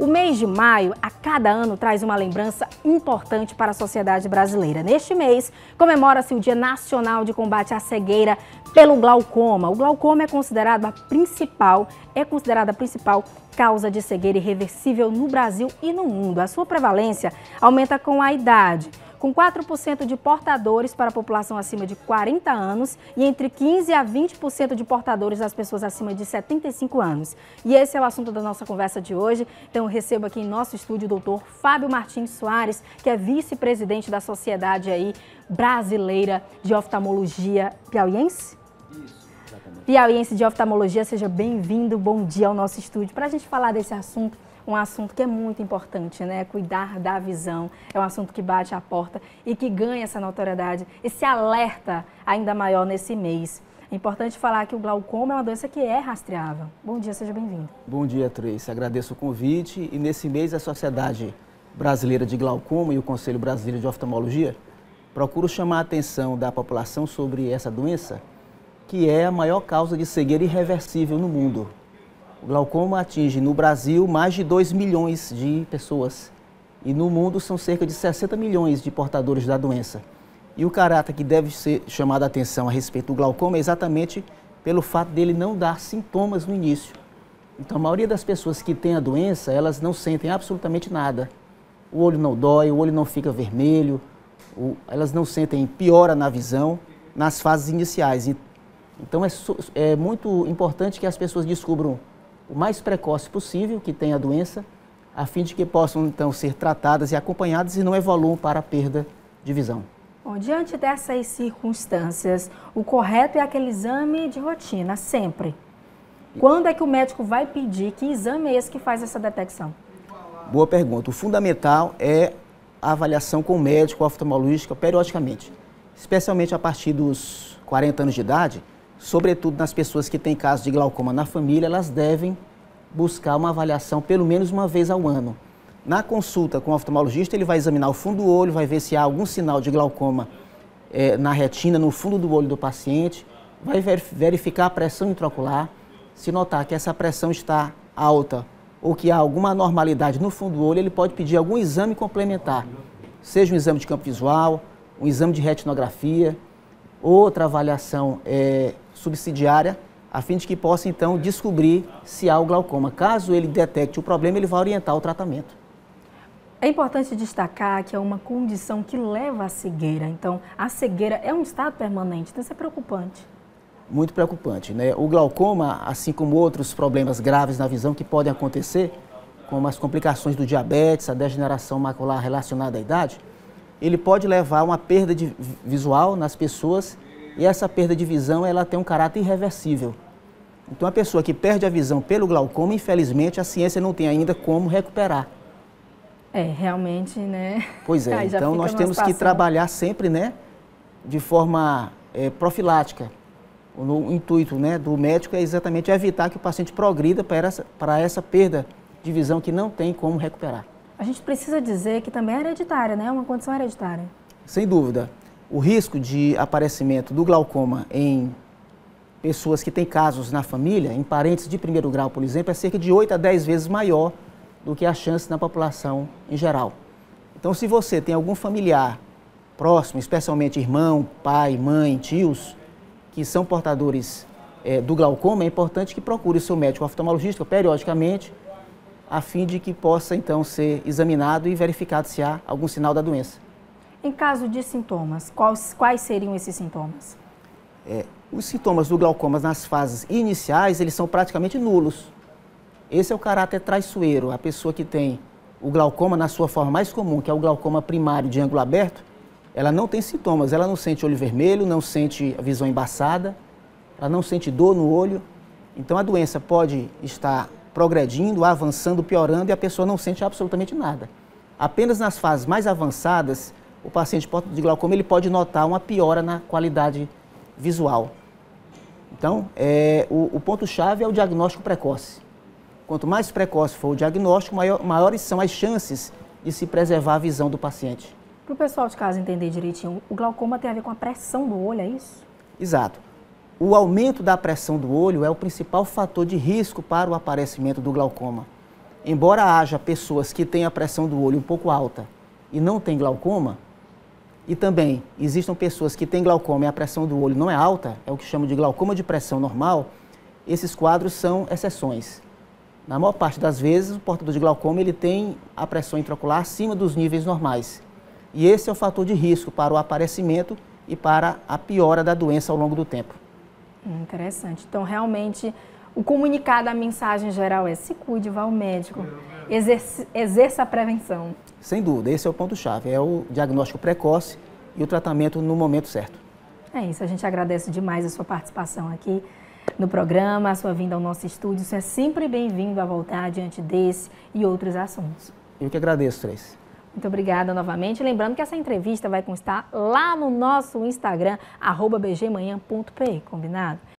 O mês de maio, a cada ano, traz uma lembrança importante para a sociedade brasileira. Neste mês, comemora-se o Dia Nacional de Combate à Cegueira pelo glaucoma. O glaucoma é considerada a principal causa de cegueira irreversível no Brasil e no mundo. A sua prevalência aumenta com a idade, com 4% de portadores para a população acima de 40 anos e entre 15% a 20% de portadores das pessoas acima de 75 anos. E esse é o assunto da nossa conversa de hoje. Então, eu recebo aqui em nosso estúdio o doutor Fábio Martins Soares, que é vice-presidente da Sociedade Brasileira de Oftalmologia Piauiense? Isso, exatamente. Piauiense de Oftalmologia, seja bem-vindo, bom dia ao nosso estúdio. Para a gente falar desse assunto, um assunto que é muito importante, né? Cuidar da visão. É um assunto que bate à porta e que ganha essa notoriedade, esse alerta ainda maior nesse mês. É importante falar que o glaucoma é uma doença que é rastreável. Bom dia, seja bem-vindo. Bom dia, Tracy. Agradeço o convite. E nesse mês a Sociedade Brasileira de Glaucoma e o Conselho Brasileiro de Oftalmologia procuram chamar a atenção da população sobre essa doença, que é a maior causa de cegueira irreversível no mundo. O glaucoma atinge no Brasil mais de 2 milhões de pessoas e no mundo são cerca de 60 milhões de portadores da doença. E o caráter que deve ser chamado a atenção a respeito do glaucoma é exatamente pelo fato dele não dar sintomas no início. Então a maioria das pessoas que têm a doença, elas não sentem absolutamente nada. O olho não dói, o olho não fica vermelho, elas não sentem piora na visão nas fases iniciais. Então é muito importante que as pessoas descubram o mais precoce possível que tem a doença, a fim de que possam então ser tratadas e acompanhadas e não evoluam para a perda de visão. Bom, diante dessas circunstâncias, o correto é aquele exame de rotina, sempre. Quando é que o médico vai pedir? Que exame é esse que faz essa detecção? Boa pergunta. O fundamental é a avaliação com o médico oftalmologista periodicamente, especialmente a partir dos 40 anos de idade. Sobretudo nas pessoas que têm casos de glaucoma na família, elas devem buscar uma avaliação pelo menos uma vez ao ano. Na consulta com o oftalmologista, ele vai examinar o fundo do olho, vai ver se há algum sinal de glaucoma na retina, no fundo do olho do paciente, vai verificar a pressão intraocular. Se notar que essa pressão está alta ou que há alguma anormalidade no fundo do olho, ele pode pedir algum exame complementar, seja um exame de campo visual, um exame de retinografia, outra avaliação subsidiária, a fim de que possa, então, descobrir se há o glaucoma. Caso ele detecte o problema, ele vai orientar o tratamento. É importante destacar que é uma condição que leva à cegueira. Então, a cegueira é um estado permanente, então isso é preocupante. Muito preocupante, né? O glaucoma, assim como outros problemas graves na visão que podem acontecer, como as complicações do diabetes, a degeneração macular relacionada à idade, ele pode levar a uma perda visual nas pessoas. E essa perda de visão, ela tem um caráter irreversível. Então, a pessoa que perde a visão pelo glaucoma, infelizmente, a ciência não tem ainda como recuperar. Realmente, né? Pois é, então nós temos que trabalhar sempre, né, de forma profilática. O intuito, né, do médico é exatamente evitar que o paciente progrida para essa perda de visão que não tem como recuperar. A gente precisa dizer que também é hereditária, né? É uma condição hereditária. Sem dúvida. O risco de aparecimento do glaucoma em pessoas que têm casos na família, em parentes de primeiro grau, por exemplo, é cerca de 8 a 10 vezes maior do que a chance na população em geral. Então, se você tem algum familiar próximo, especialmente irmão, pai, mãe, tios, que são portadores do glaucoma, é importante que procure o seu médico oftalmologista periodicamente, a fim de que possa, então, ser examinado e verificado se há algum sinal da doença. Em caso de sintomas, quais seriam esses sintomas? Os sintomas do glaucoma nas fases iniciais, eles são praticamente nulos. Esse é o caráter traiçoeiro. A pessoa que tem o glaucoma na sua forma mais comum, que é o glaucoma primário de ângulo aberto, ela não tem sintomas, ela não sente olho vermelho, não sente a visão embaçada, ela não sente dor no olho. Então a doença pode estar progredindo, avançando, piorando e a pessoa não sente absolutamente nada. Apenas nas fases mais avançadas, o paciente de glaucoma ele pode notar uma piora na qualidade visual. Então, o ponto-chave é o diagnóstico precoce. Quanto mais precoce for o diagnóstico, maiores são as chances de se preservar a visão do paciente. Para o pessoal de casa entender direitinho, o glaucoma tem a ver com a pressão do olho, é isso? Exato. O aumento da pressão do olho é o principal fator de risco para o aparecimento do glaucoma. embora haja pessoas que têm a pressão do olho um pouco alta e não têm glaucoma, e também existam pessoas que têm glaucoma e a pressão do olho não é alta, é o que chamam de glaucoma de pressão normal, esses quadros são exceções. Na maior parte das vezes, o portador de glaucoma ele tem a pressão intraocular acima dos níveis normais. E esse é o fator de risco para o aparecimento e para a piora da doença ao longo do tempo. Interessante. Então, realmente, o comunicado, a mensagem geral é: se cuide, vá ao médico, exerça a prevenção. Sem dúvida, esse é o ponto-chave, é o diagnóstico precoce e o tratamento no momento certo. É isso, a gente agradece demais a sua participação aqui no programa, a sua vinda ao nosso estúdio. Você é sempre bem-vindo a voltar diante desse e outros assuntos. Eu que agradeço, Tracy. Muito obrigada novamente. Lembrando que essa entrevista vai constar lá no nosso Instagram, @bgmanhã.pe, combinado?